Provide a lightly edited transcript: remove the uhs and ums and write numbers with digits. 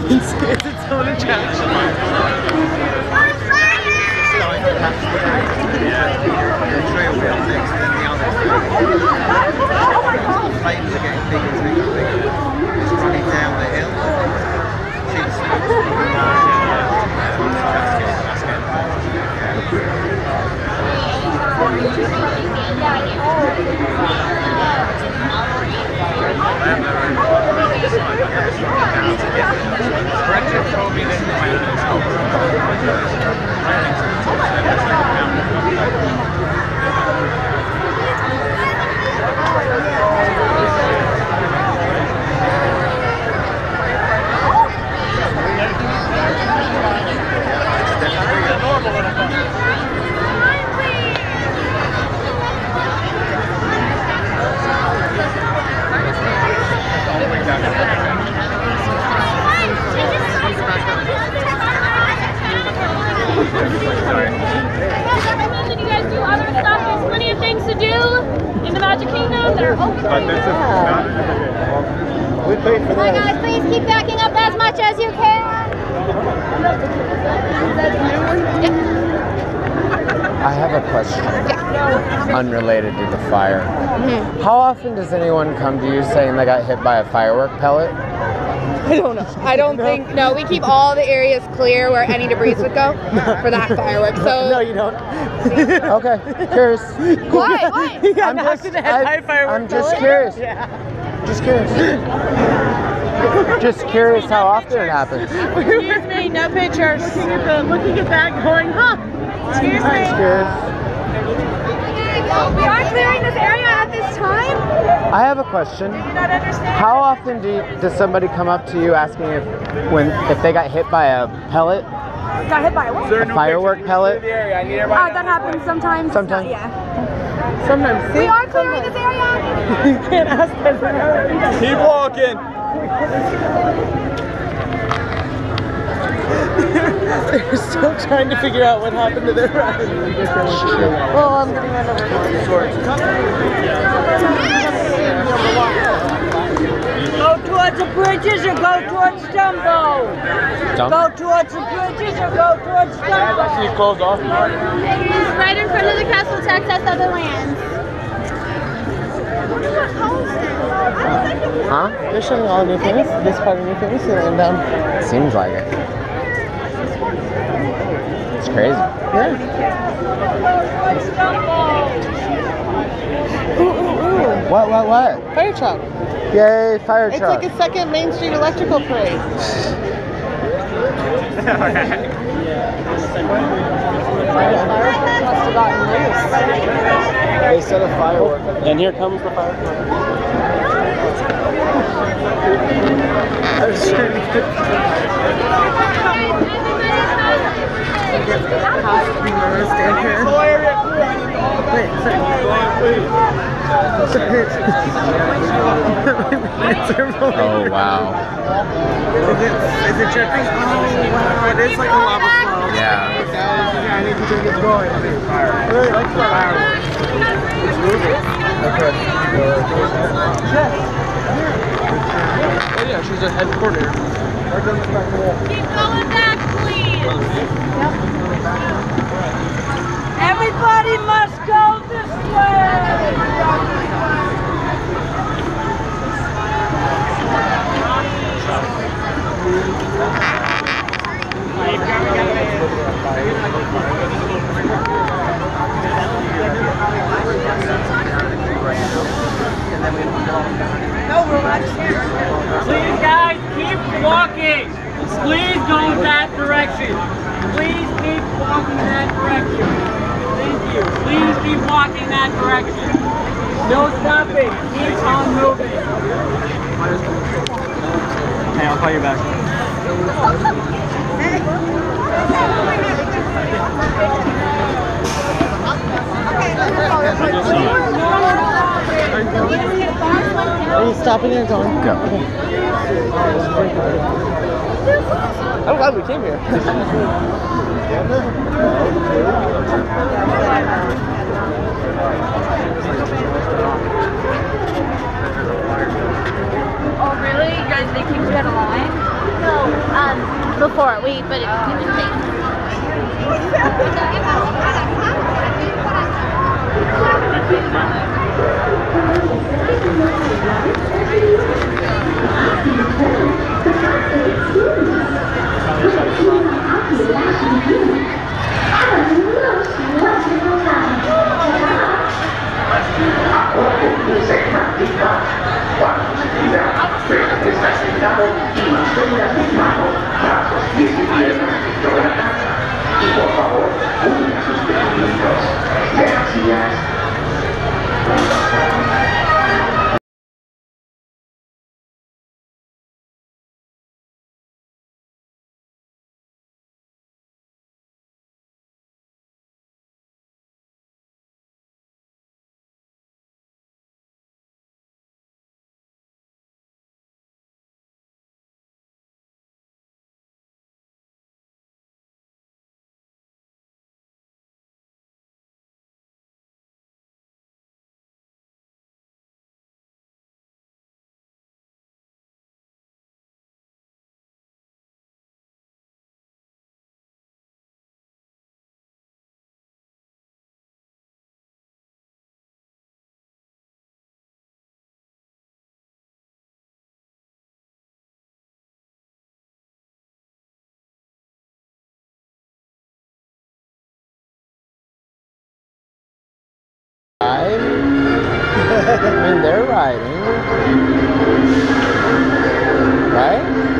It's its own attraction. Flames are getting bigger and bigger and bigger. It's running down the hill. See the smoke? You guys do other stuff. There's plenty of things to do in the Magic Kingdom that are open. We paid for Come on, guys, please keep backing up as much as you can. I have a question. Unrelated to the fire. How often does anyone come to you saying they got hit by a firework pellet? I don't know. I don't think. No, we keep all the areas clear where any debris would go for that firework. So no, you don't. Okay, curious. Why? Why? I'm just curious. Yeah. Just curious. Just curious how often it happens. Excuse me, no pictures. Looking at that, going, huh? Excuse me. Just curious. We are clearing this area at this time. I have a question. Do you not understand? How often does somebody come up to you asking if they got hit by a pellet? Got hit by a what? A firework pellet? That happens sometimes. Sometimes. Yeah. Sometimes. We are clearing this area. You can't ask them. Keep walking. They're still trying to figure out what happened to their ride. Well, I'm getting run over. Go towards the bridges or go towards Dumbo? Go towards the bridges or go towards Dumbo? Actually closed off. It is right in front of the Castle Texas Other Lands. Huh? They're showing all new things. This part of new things and Seems like it. It's crazy. yeah. What? Fire truck. Yay, fire It's truck. like a second Main Street electrical parade. They set a firework. And here comes the firework. I was trying to get stand here. Wait, Oh, wow. Is it dripping? Oh, wow. It is like a lava flow. Yeah. I need to get it going. I really like the fireworks. It's moving. Oh yeah, she's a head coordinator. Keep going back, please. Everybody must go this way. Please, guys, keep walking. Please go in that direction. Please keep walking that direction. Thank you. Please keep walking that direction. No stopping. Keep on moving. Hey, I'll call you back. Are you stopping or going? Go. I'm glad we came here. Oh, really? You guys think you had a line? No. before but it was late. I mean, they're riding, right?